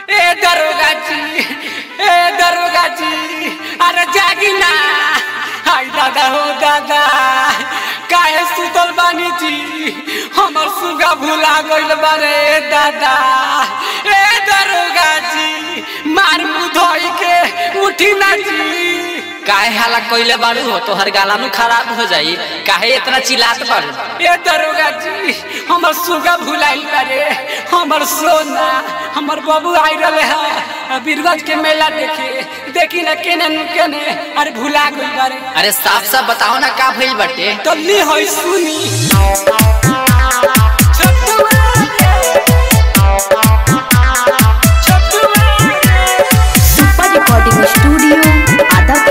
दरोगा जी, अरे जागी ना। हाय दादा हो दादा, काहे सुतल बानी जी, हमर सुगा भुला गइल बारे दादा। ए दरोगा जी, मार मुधोई के उठी ना जी। काहे हाला कइले बाड़ू हो, तोहर गालानु खराब हो जाई, काहे इतना चिल्लात बाड़ू? ए दरोगा जी, हमर सुगा भुलाइल बारे, हमर सोना, हमर बाबू आई रहले है बीरगंज के मेला देखे, देखी ना केने केने, अरे भुला गइल बारे। अरे साफ साफ बताओ ना का भइल बाटे। तो ली होई सुनी। Super recording studio Adapur.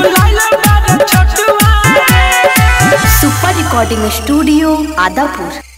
Recording studio Adapur.